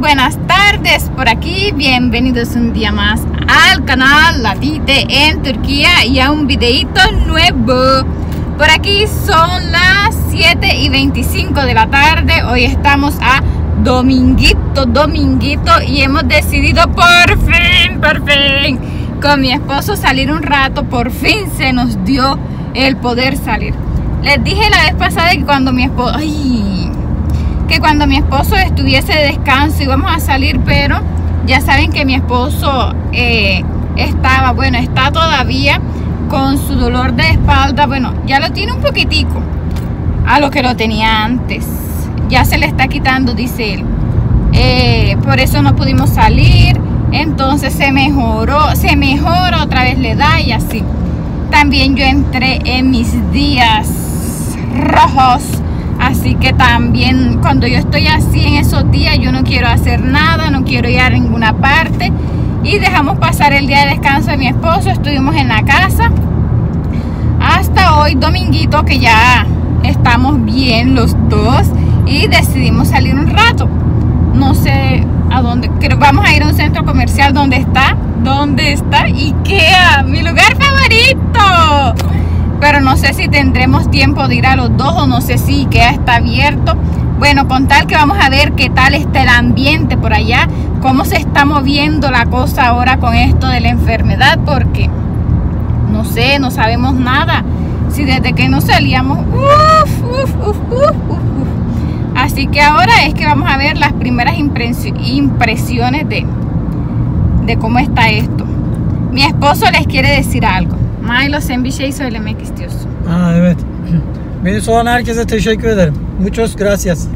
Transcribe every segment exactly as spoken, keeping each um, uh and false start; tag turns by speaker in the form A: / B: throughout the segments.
A: buenas tardes por aquí, bienvenidos un día más al canal La Tite en Turquía y a un videito nuevo. Por aquí son las siete y veinticinco de la tarde, hoy estamos a dominguito, dominguito y hemos decidido por fin, por fin, con mi esposo salir un rato, por fin se nos dio el poder salir. Les dije la vez pasada que cuando mi esposo, ay, que cuando mi esposo estuviese de descanso íbamos a salir, pero ya saben que mi esposo eh, estaba, bueno, está todavía con su dolor de espalda, bueno, ya lo tiene un poquitico a lo que lo tenía antes, ya se le está quitando, dice él, eh, por eso no pudimos salir, entonces se mejoró, se mejora, otra vez le da y así. También yo entré en mis días rojos, así que también cuando yo estoy así en esos días yo no quiero hacer nada, no quiero ir a ninguna parte y dejamos pasar el día de descanso de mi esposo. Estuvimos en la casa hasta hoy dominguito que ya estamos bien los dos y decidimos salir un rato, no sé a dónde, creo que vamos a ir a un centro comercial donde está, donde está IKEA, mi lugar favorito. Pero no sé si tendremos tiempo de ir a los dos o no sé si IKEA está abierto. Bueno, con tal que vamos a ver qué tal está el ambiente por allá, cómo se está moviendo la cosa ahora con esto de la enfermedad, porque no sé, no sabemos nada. Si desde que no salíamos, uf, uf, uf, uf, uf, uf. Así que ahora es que vamos a ver las primeras impresiones de, de cómo está esto. Mi esposo les quiere decir algo. Milo, sen bir şey söylemek istiyorsun.
B: Aa, evet. Beni soran herkese teşekkür ederim. Muchas gracias.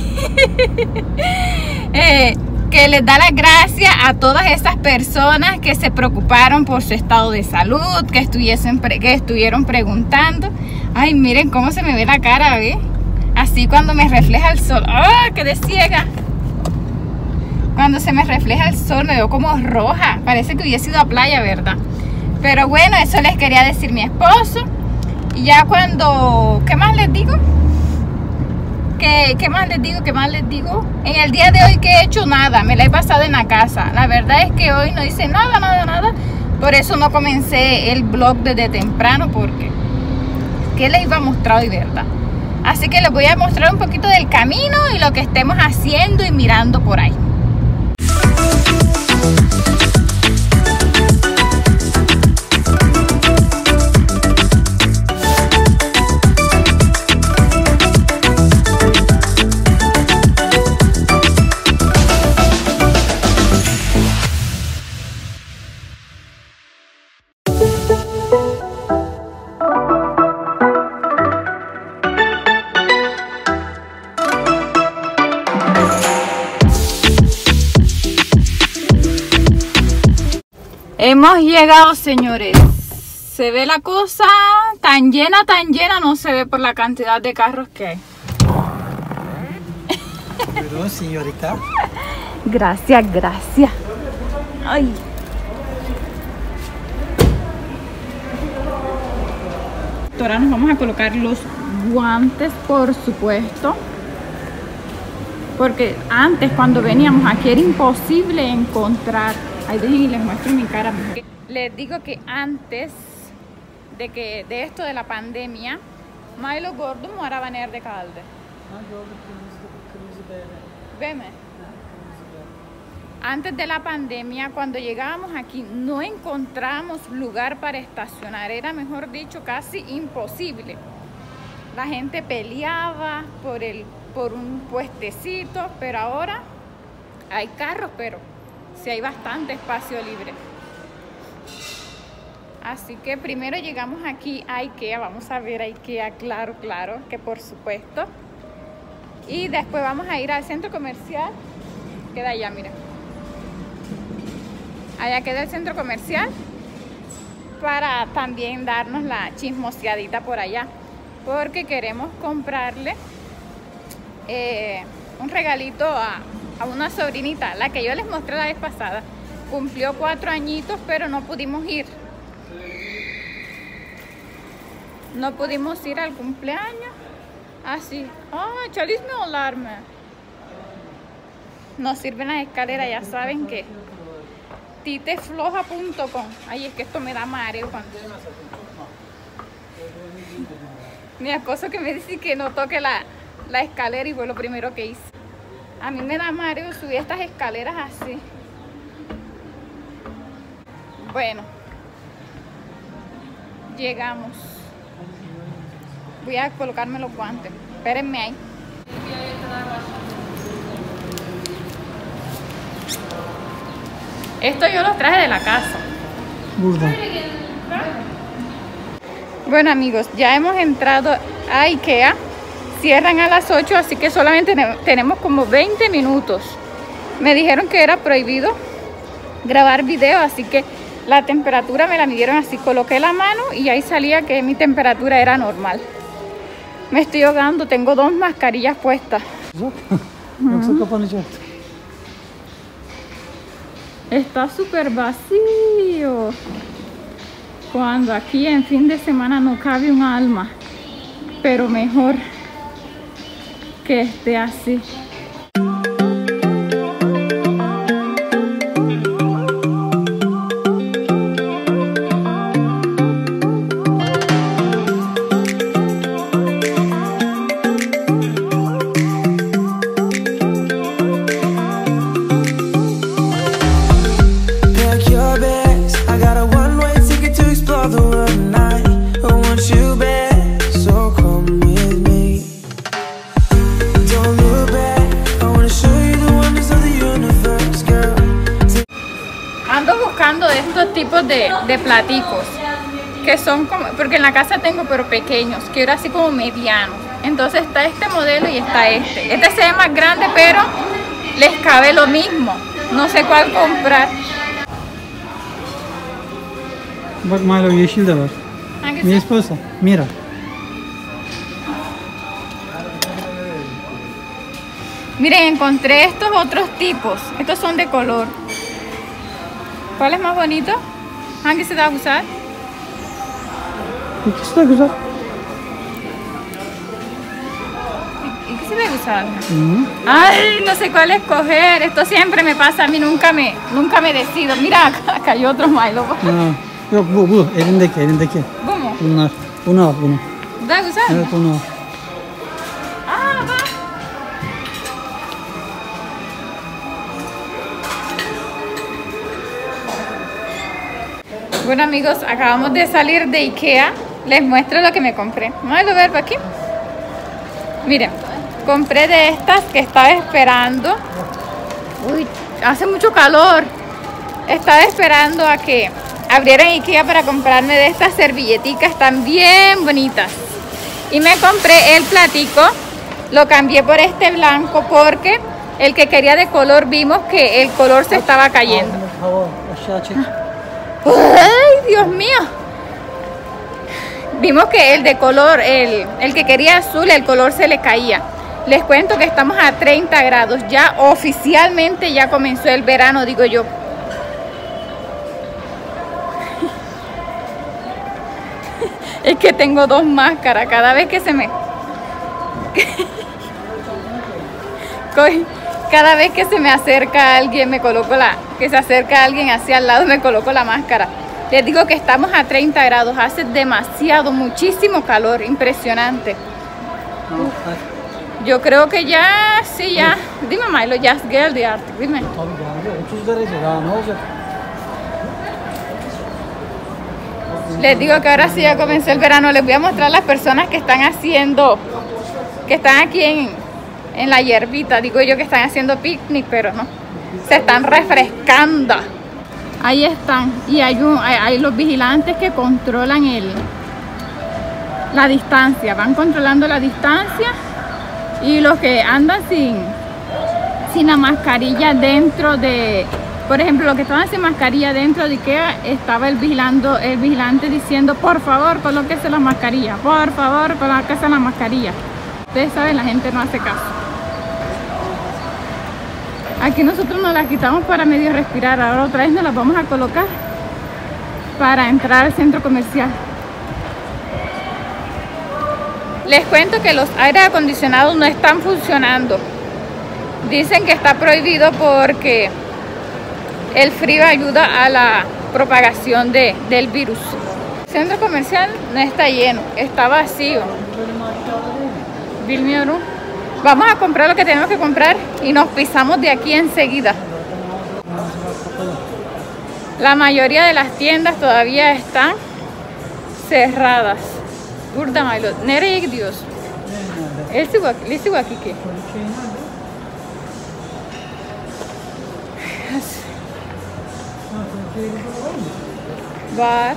A: eh, que les da las gracias a todas esas personas que se preocuparon por su estado de salud, que estuviesen pre que estuvieron preguntando. Ay, miren cómo se me ve la cara, ¿ve? Así cuando me refleja el sol. ¡Ah, quedé ciega! Cuando se me refleja el sol me veo como roja. Parece que hubiese ido a playa, ¿verdad? Pero bueno, eso les quería decir mi esposo. Y ya cuando... ¿Qué más les digo? ¿Qué, qué más les digo? ¿Qué más les digo? En el día de hoy que he hecho nada, me la he pasado en la casa. La verdad es que hoy no hice nada, nada, nada. Por eso no comencé el vlog desde temprano, porque ¿qué les iba a mostrar hoy, verdad? Así que les voy a mostrar un poquito del camino y lo que estemos haciendo y mirando por ahí. Hemos llegado, señores. Se ve la cosa tan llena, tan llena, no se ve por la cantidad de carros que hay.
B: Buyurun, señorita.
A: Gracias, gracias. Ay. Ahora nos vamos a colocar los guantes, por supuesto. Porque antes, cuando veníamos aquí, era imposible encontrar. Ahí dejen y les muestro mi cara. Les digo que antes de que de esto de la pandemia, Milo gördüm mü araba nerede kaldı? Veme. Antes de la pandemia, cuando llegábamos aquí, no encontramos lugar para estacionar. Era, mejor dicho, casi imposible. La gente peleaba por, el, por un puestecito, pero ahora hay carros, pero sí hay bastante espacio libre. Así que primero llegamos aquí a IKEA, vamos a ver a IKEA, claro, claro, que por supuesto. Y después vamos a ir al centro comercial, queda allá, mira. Allá queda el centro comercial para también darnos la chismoseadita por allá, porque queremos comprarle eh, un regalito a... a una sobrinita, la que yo les mostré la vez pasada. Cumplió cuatro añitos, pero no pudimos ir. No pudimos ir al cumpleaños. Así. Ah, çalışmıyorlar mı? nos sirven las escaleras, ya saben que titefloja punto com. Ay, es que esto me da mareo cuando... Mi esposo que me dice que no toque la, la escalera y fue lo primero que hice. A mí me da mareo subir estas escaleras así. Bueno, llegamos. Voy a colocarme los guantes. Espérenme ahí. Esto yo los traje de la casa.
B: Burada.
A: Bueno amigos, ya hemos entrado a IKEA. Cierran a las ocho, así que solamente tenemos como veinte minutos. Me dijeron que era prohibido grabar video, así que la temperatura me la midieron así. Coloqué la mano y ahí salía que mi temperatura era normal. Me estoy ahogando, tengo dos mascarillas puestas.
B: Yoksa kapanacaktı.
A: Está súper vacío. Cuando aquí en fin de semana no cabe un alma. Pero mejor que esté así. De estos tipos de, de platicos que son como, porque en la casa tengo pero pequeños, quiero así como medianos. Entonces está este modelo y está este. Este se ve más grande pero les cabe lo mismo. No sé cuál comprar.
B: Bak Milo, yeşil de var. Mi esposa, mira.
A: Miren, encontré estos otros tipos. Estos son de color. ¿Cuál es más bonito? ¿Hangisi daha güzel?
B: İkisi de güzel.
A: İkisi de güzel. Uh-huh. Ay, no sé cuál escoger. Esto siempre me pasa a mí, nunca me, nunca me decido. Mira, acá, acá hay otro Milo.
B: Ha, yok bu bu elindeki elindeki.
A: Bu mu?
B: Bunlar. Bunu al bunu.
A: Daha güzel mi?
B: Evet bunu al.
A: Ah, bak. Bueno amigos, acabamos de salir de IKEA. Les muestro lo que me compré. Vamos a ver por aquí. Miren, compré de estas que estaba esperando. Uy, hace mucho calor. Estaba esperando a que abrieran IKEA para comprarme de estas servilleticas. Están bien bonitas. Y me compré el platico. Lo cambié por este blanco porque el que quería de color vimos que el color se estaba cayendo. ¡Ay, Dios mío! Vimos que el de color, el, el que quería azul, el color se le caía. Les cuento que estamos a treinta grados. Ya oficialmente ya comenzó el verano, digo yo. Es que tengo dos máscaras. Cada vez que se me... Cada vez que se me acerca alguien, me coloco la, que se acerca alguien hacia al lado, me coloco la máscara. Les digo que estamos a treinta grados, hace demasiado, muchísimo calor, impresionante. Uf. Yo creo que ya, sí, ya. Dime Milo, ya geldi artık, dime.
B: otuz derece daha ne olacak?
A: Les digo que ahora sí ya comenzó el verano. Les voy a mostrar las personas que están haciendo, que están aquí en... en la hierbita, digo yo que están haciendo picnic, pero no, se están refrescando. Ahí están, y hay, un, hay, hay los vigilantes que controlan el, la distancia, van controlando la distancia, y los que andan sin, sin la mascarilla dentro de, por ejemplo, los que estaban sin mascarilla dentro de IKEA, estaba el, vigilando, el vigilante diciendo, por favor, colóquese la mascarilla, por favor, colóquese la mascarilla. Ustedes saben, la gente no hace caso. Aquí nosotros nos las quitamos para medio respirar. Ahora otra vez nos las vamos a colocar para entrar al centro comercial. Les cuento que los aires acondicionados no están funcionando. Dicen que está prohibido porque el frío ayuda a la propagación de, del virus. El centro comercial no está lleno, está vacío. Vamos a comprar lo que tenemos que comprar y nos pisamos de aquí enseguida. La mayoría de las tiendas todavía están cerradas. Burada Milo. Nereye gidiyorsun? Lesi aquí que. Var.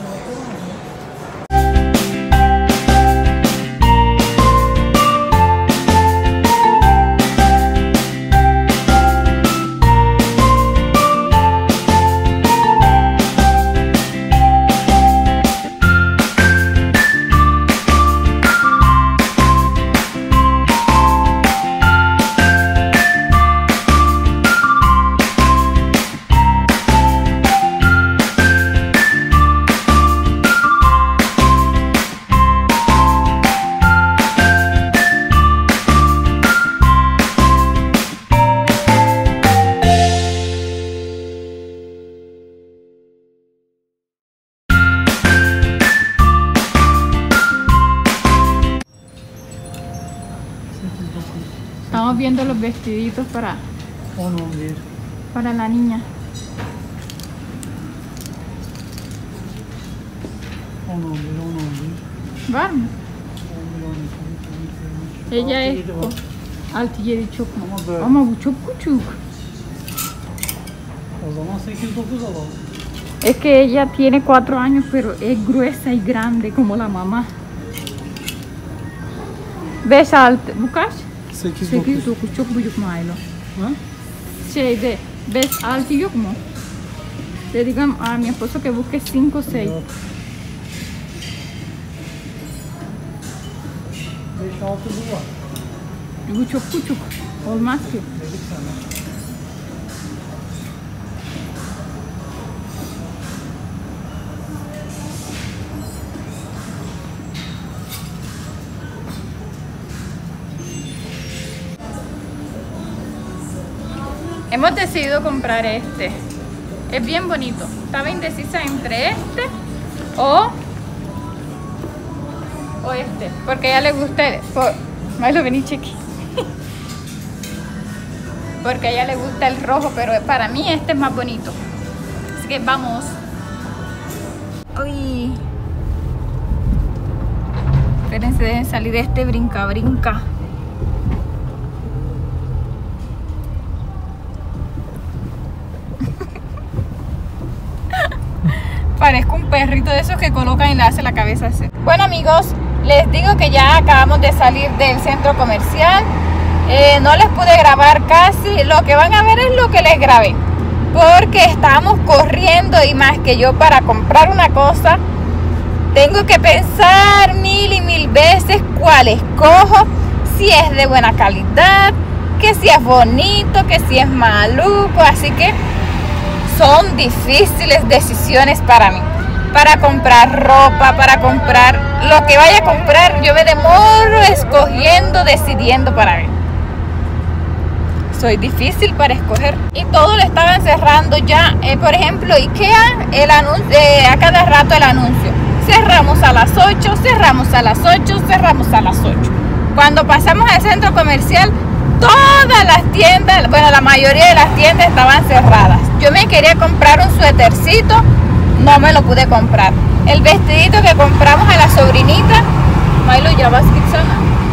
A: Estamos viendo los vestiditos para, para la niña. Vamos. Ella es altı yedi çok mu? Ama bu çok küçük.
B: O zaman sekiz dokuz alalım.
A: Es que ella tiene cuatro años, pero es gruesa y grande como la mamá. beş altı. Bu kaç?
B: sekiz
A: dokuz. Çok büyük Milo.
B: Ha?
A: Şeyde beş altı yok mu? Le digo a mi esposo que busque cinco seis.
B: beş altı bu var.
A: Bu çok küçük. Olmaz ki.
B: Dedik sana.
A: Hemos decidido comprar este. Es bien bonito. Estaba indecisa entre este o, o este. Porque a ella le gusta. Por, Milo, vení, chiqui. Porque a ella le gusta el rojo, pero para mí este es más bonito. Así que vamos. Uy. Espérense, deben salir de este brinca-brinca. Parezco un perrito de esos que colocan y le hace la cabeza así. Bueno amigos, les digo que ya acabamos de salir del centro comercial. eh, No les pude grabar casi. Lo que van a ver es lo que les grabé, porque estábamos corriendo y más que yo para comprar una cosa tengo que pensar mil y mil veces cuál escojo, si es de buena calidad, que si es bonito, que si es maluco. Así que son difíciles decisiones para mí. Para comprar ropa, para comprar lo que vaya a comprar, yo me demoro escogiendo, decidiendo para mí. Soy difícil para escoger. Y todo lo estaban cerrando ya. Eh, por ejemplo, IKEA, el anuncio, eh, a cada rato el anuncio. Cerramos a las ocho, cerramos a las ocho, cerramos a las ocho. Cuando pasamos al centro comercial, todas las tiendas, bueno, la mayoría de las tiendas estaban cerradas. Yo me quería comprar un suétercito, no me lo pude comprar. El vestidito que compramos a la sobrinita, Milo, ya vas Kitsana.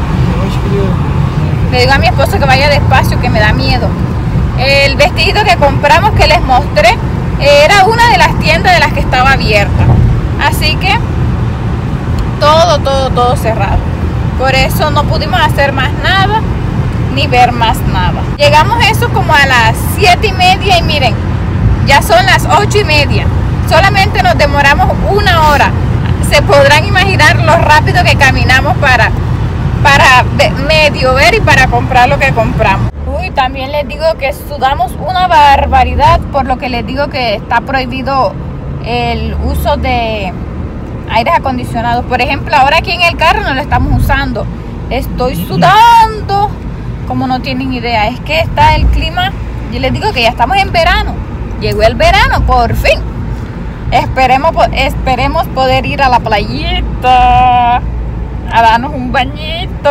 A: Le digo a mi esposo que vaya despacio, que me da miedo. El vestidito que compramos, que les mostré, era una de las tiendas de las que estaba abierta. Así que todo, todo, todo cerrado. Por eso no pudimos hacer más nada, ni ver más nada. Llegamos eso como a las siete y media y miren, ya son las ocho y media. Solamente nos demoramos una hora. Se podrán imaginar lo rápido que caminamos para, para medio ver y para comprar lo que compramos. Uy, también les digo que sudamos una barbaridad, por lo que les digo que está prohibido el uso de aires acondicionados. Por ejemplo, ahora aquí en el carro no lo estamos usando. Estoy sudando como no tienen idea. Es que está el clima, yo les digo que ya estamos en verano. Llegó el verano, por fin. Esperemos, esperemos poder ir a la playita a darnos un bañito.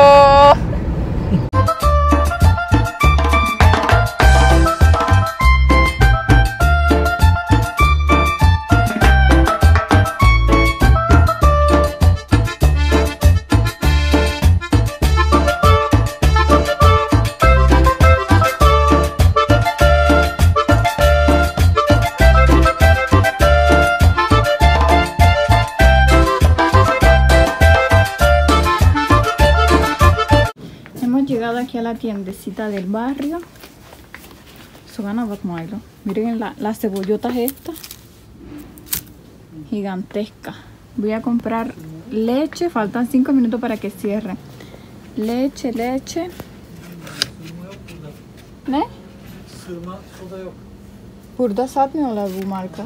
A: Llegado aquí a la tiendecita del barrio. Miren la, las cebollotas estas gigantescas. Voy a comprar leche. Faltan cinco minutos para que cierren. Leche, leche. ¿Ne? Burada satmıyorlar bu marka.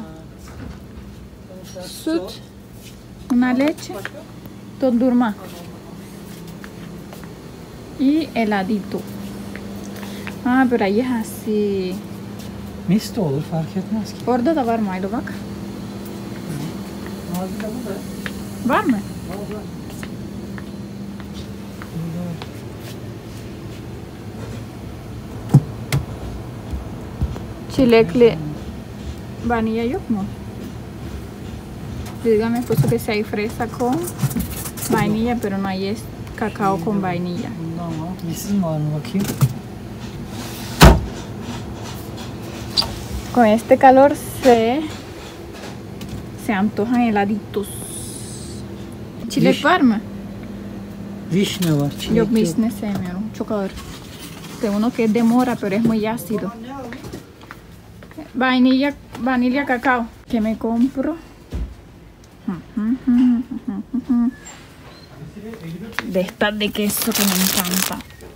A: Süt. Una leche. Dondurma. Y heladito. Ah, pero ahí es así.
B: Mis de olur, fark etmez ki.
A: Orada da var Milo bak.
B: Mavi de burada.
A: Var mı?
B: Var var.
A: Çilekli vanilla yok mu? Le digo a mi esposo que si hay fresa con vainilla, pero no hay es cacao con vainilla.
B: Tamam. Yesin var mı bakayım?
A: Con este calor se se antojan heladitos. Çilek
B: Viş-
A: var mı?
B: Vişne var. Çilek
A: Yo vişne sevmiyorum. Çok ağır. Tengo uno que es de mora, pero es muy ácido. Vainilla, vanilla cacao. ¿Qué me compro? De estas de queso que me encanta.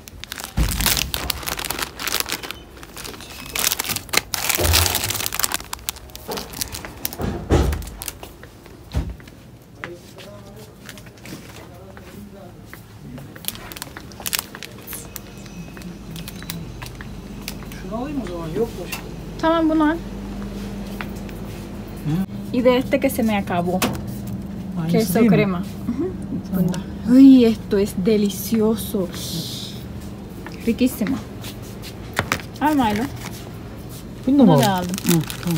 B: Şunu alayım o zaman. Yok başka.
A: Tamam bunu al. Y de este que se me acabó.
B: Aynısı
A: Queso
B: değil mi?
A: crema. Bunda. Uy, esto es delicioso. Riquísimo. Al Milo.
B: Bunu da mı
A: Bunu
B: aldın?
A: da aldım.
B: Hı, tamam.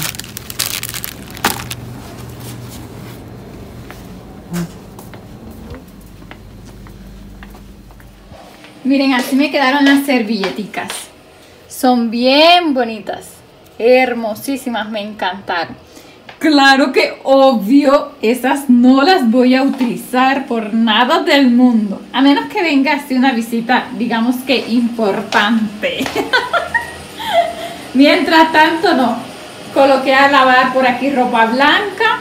A: Miren, así me quedaron las servilleticas. Son bien bonitas. Hermosísimas, me encantaron. Claro que obvio, esas no las voy a utilizar por nada del mundo. A menos que venga así una visita, digamos que importante. Mientras tanto no. Coloqué a lavar por aquí ropa blanca.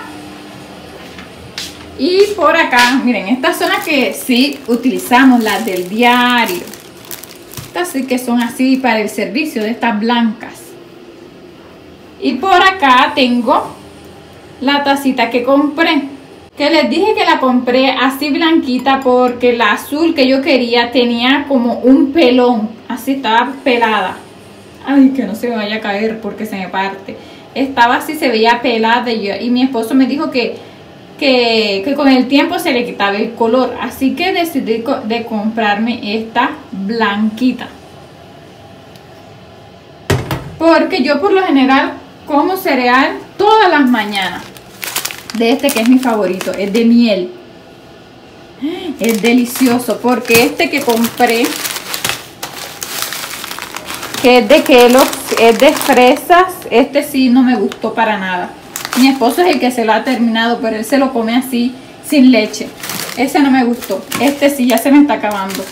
A: Y por acá, miren, estas son las que sí utilizamos, las del diario. Estas sí que son así para el servicio, de estas blancas. Y por acá tengo la tacita que compré, que les dije que la compré así blanquita porque la azul que yo quería tenía como un pelón, así estaba pelada. Ay, que no se me vaya a caer porque se me parte. Estaba así, se veía pelada y, yo, y mi esposo me dijo que, que, que con el tiempo se le quitaba el color. Así que decidí co de comprarme esta blanquita. Porque yo por lo general como cereal todas las mañanas. De este que es mi favorito, es de miel. Es delicioso porque este que compré, que es de Kellogg's, es de fresas, este sí no me gustó para nada. Mi esposo es el que se lo ha terminado, pero él se lo come así, sin leche. Ese no me gustó. Este sí ya se me está acabando.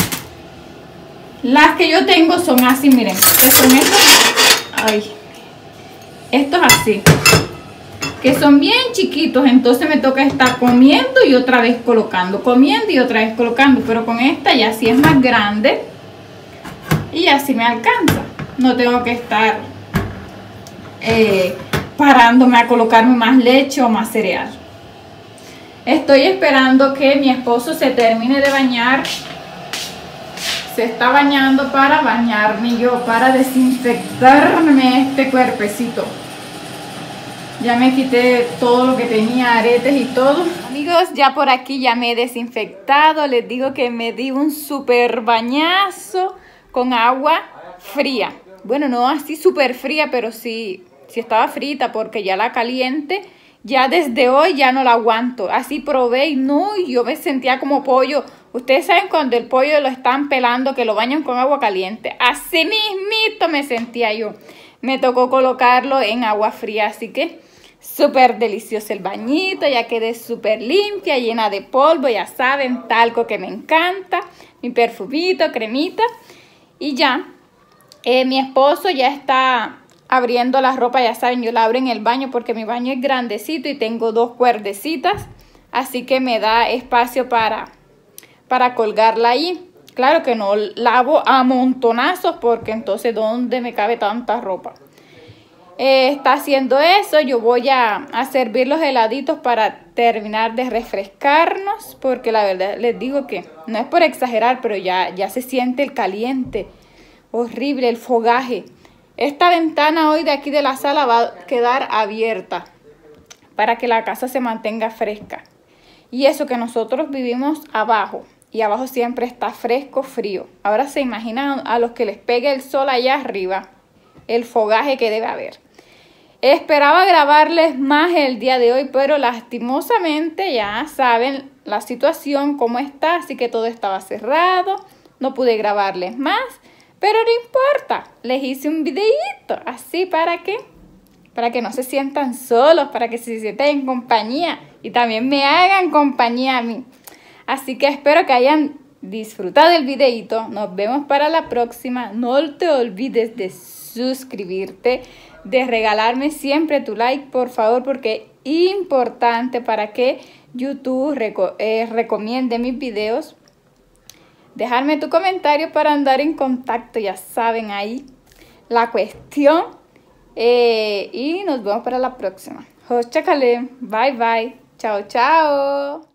A: Las que yo tengo son así, miren, que son estos. Ay, estos así, que son bien chiquitos, entonces me toca estar comiendo y otra vez colocando, comiendo y otra vez colocando, pero con esta ya sí es más grande y así me alcanza, no tengo que estar eh, parándome a colocarme más leche o más cereal. Estoy esperando que mi esposo se termine de bañar, se está bañando para bañarme yo, para desinfectarme este cuerpecito. Ya me quité todo lo que tenía, aretes y todo. Amigos, ya por aquí ya me he desinfectado. Les digo que me di un super bañazo con agua fría. Bueno, no así súper fría, pero sí, sí estaba frita porque ya la caliente, ya desde hoy ya no la aguanto. Así probé y no, yo me sentía como pollo. Ustedes saben cuando el pollo lo están pelando, que lo bañan con agua caliente. Así mismito me sentía yo. Me tocó colocarlo en agua fría, así que súper delicioso el bañito. Ya quedé súper limpia, llena de polvo, ya saben, talco que me encanta, mi perfumito, cremita. Y ya, eh, mi esposo ya está abriendo la ropa, ya saben, yo la abro en el baño porque mi baño es grandecito y tengo dos cuerdecitas, así que me da espacio para, para colgarla ahí. Claro que no lavo a montonazos porque entonces ¿dónde me cabe tanta ropa? Eh, está haciendo eso, yo voy a, a servir los heladitos para terminar de refrescarnos, porque la verdad les digo que no es por exagerar, pero ya, ya se siente el caliente, horrible, el fogaje. Esta ventana hoy de aquí de la sala va a quedar abierta para que la casa se mantenga fresca. Y eso que nosotros vivimos abajo. Y abajo siempre está fresco, frío. Ahora se imaginan a los que les pegue el sol allá arriba, el fogaje que debe haber. Esperaba grabarles más el día de hoy, pero lastimosamente ya saben la situación, cómo está. Así que todo estaba cerrado, no pude grabarles más. Pero no importa, les hice un videíto así para que, para que no se sientan solos, para que se sientan en compañía y también me hagan compañía a mí. Así que espero que hayan disfrutado el videíto. Nos vemos para la próxima. No te olvides de suscribirte, de regalarme siempre tu like, por favor, porque es importante para que YouTube reco eh, recomiende mis videos. Dejarme tu comentario para andar en contacto, ya saben ahí la cuestión. Eh, y nos vemos para la próxima. Hoşça kalın. Bye bye. Chao, chao.